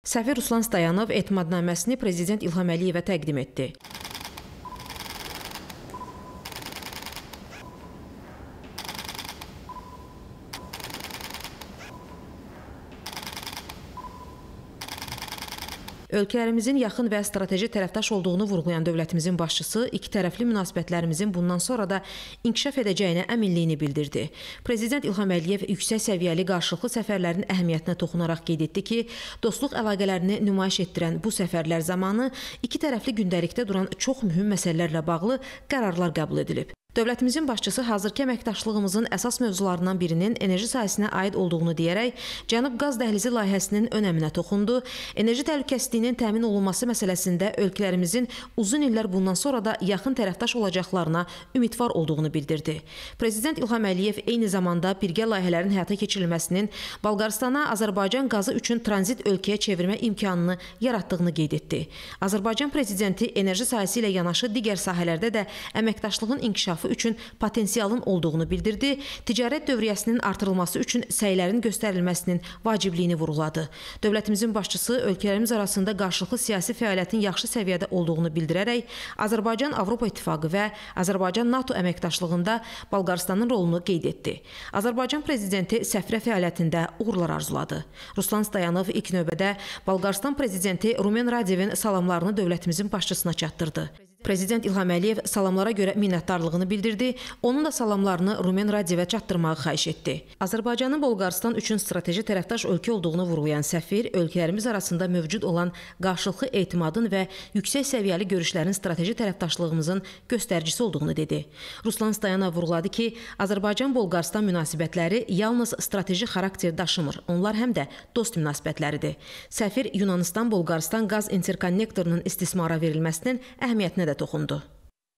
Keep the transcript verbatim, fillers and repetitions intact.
Səfir Ruslan Stoyanov etimadnaməsini Prezident İlham Əliyevə təqdim etdi. Ölkələrimizin yaxın və strateji tərəfdaş olduğunu vurğulayan dövlətimizin başçısı iki tərəfli münasibətlərimizin bundan sonra da inkişaf edəcəyinə əminliyini bildirdi. Prezident İlham Əliyev yüksək səviyyəli qarşılıqlı səfərlərin əhəmiyyətinə toxunaraq qeyd etdi ki, dostluq əlaqələrini nümayiş etdirən bu səfərlər zamanı iki tərəfli gündəlikdə duran çox mühüm məsələlərlə bağlı qərarlar qəbul edilib. Dövlətimizin başçısı hazırki əməkdaşlığımızın əsas mövzularından birinin enerji sahəsinə aid olduğunu deyərək, Cənub Qaz Dəhlizi layihəsinin önəminə toxundu, enerji təhlükəsizliyinin təmin olunması məsələsində ölkələrimizin uzun illər bundan sonra da yaxın tərəfdaş olacaqlarına ümidvar olduğunu bildirdi. Prezident İlham Əliyev eyni zamanda birgə layihələrin həyata keçirilməsinin Bolqarıstana Azərbaycan qazı üçün tranzit ölkəyə çevirmə imkanını yaratdığını qeyd etdi. Azərbaycan prezidenti enerji sahəsi ilə yanaşı digər sahələrdə də əməkdaşlığın inkişafı üçün potensialın olduğunu bildirdi, ticarət dövriyyəsinin artırılması üçün səylərin göstərilməsinin vacibliyini vurğuladı. Dövlətimizin başçısı ölkələrimiz arasında qarşılıqlı siyasi fəaliyyətin yaxşı səviyyədə olduğunu bildirərək, Azərbaycan Avropa İttifaqı və Azərbaycan NATO əməkdaşlığında Bolqarıstanın rolunu qeyd etdi. Azərbaycan prezidenti səfirə fəaliyyətində uğurlar arzuladı. Ruslan Stoyanov ilk növbədə Bolqarıstan prezidenti Rumen Radevin salamlarını dövlətimizin başçısına çatdırdı. Prezident İlham Əliyev salamlara görə minnətdarlığını bildirdi, onun da salamlarını Rumen Radevə çatdırmağı xahiş etdi. Azərbaycanın Bolqarıstan üçün strateji tərəfdaş ölkə olduğunu vurğulayan səfir, ölkələrimiz arasında mövcud olan qarşılıqlı etimadın və yüksək səviyyəli görüşlərin strateji tərəfdaşlığımızın göstəricisi olduğunu dedi. Ruslan Stoyanov vurğuladı ki, Azərbaycan-Bolqarıstan münasibətləri yalnız strateji xarakter daşımır, onlar həm də dost münasibətləridir. Səfir Yunanistan-Bolqarıstan qaz interkonnektorunun istismara verilməsinin əhəmiyyətinə də toxundu.